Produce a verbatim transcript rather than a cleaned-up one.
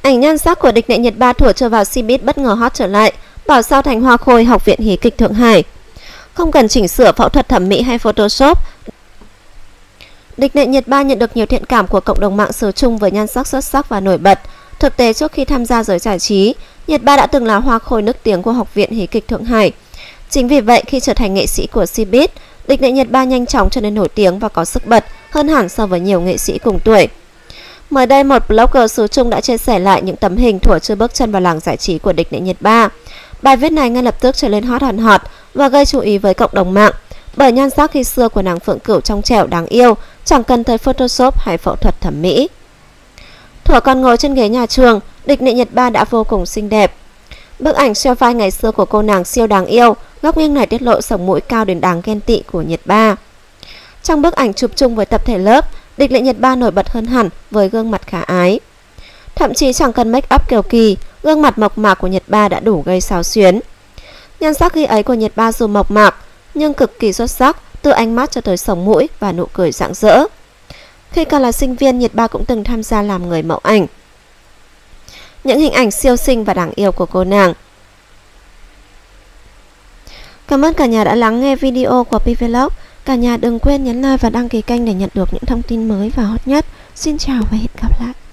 Ảnh nhan sắc của địch nệ Nhật Ba thủa chưa vào Cbiz bất ngờ hot trở lại, bảo sao thành hoa khôi Học viện hí kịch Thượng Hải. Không cần chỉnh sửa phẫu thuật thẩm mỹ hay Photoshop, địch nệ Nhật Ba nhận được nhiều thiện cảm của cộng đồng mạng sử chung với nhan sắc xuất sắc và nổi bật. Thực tế trước khi tham gia giới giải trí, Nhật Ba đã từng là hoa khôi nức tiếng của Học viện hí kịch Thượng Hải. Chính vì vậy, khi trở thành nghệ sĩ của Cbiz, địch nệ Nhật Ba nhanh chóng trở nên nổi tiếng và có sức bật hơn hẳn so với nhiều nghệ sĩ cùng tuổi. Mới đây, một blogger xứ Trung đã chia sẻ lại những tấm hình thuở chưa bước chân vào làng giải trí của địch nệ Nhật Ba. Bài viết này ngay lập tức trở lên hot hòn hot và gây chú ý với cộng đồng mạng, bởi nhan sắc khi xưa của nàng Phượng Cửu trong trẻo đáng yêu, chẳng cần tới Photoshop hay phẫu thuật thẩm mỹ. Thuở còn ngồi trên ghế nhà trường, địch nệ Nhật Ba đã vô cùng xinh đẹp. Bức ảnh siêu vai ngày xưa của cô nàng siêu đáng yêu, góc nghiêng này tiết lộ sống mũi cao đến đáng ghen tị của Nhật Ba. Trong bức ảnh chụp chung với tập thể lớp, địch nệ Nhật Ba nổi bật hơn hẳn với gương mặt khả ái. Thậm chí chẳng cần make up kiểu kỳ, gương mặt mộc mạc của Nhật Ba đã đủ gây xáo xuyến. Nhan sắc khi ấy của Nhật Ba dù mộc mạc nhưng cực kỳ xuất sắc, từ ánh mắt cho tới sống mũi và nụ cười rạng rỡ. Khi còn là sinh viên, Nhật Ba cũng từng tham gia làm người mẫu ảnh. Những hình ảnh siêu xinh và đáng yêu của cô nàng. Cảm ơn cả nhà đã lắng nghe video của Pvlog. Cả nhà đừng quên nhấn like và đăng ký kênh để nhận được những thông tin mới và hot nhất. Xin chào và hẹn gặp lại.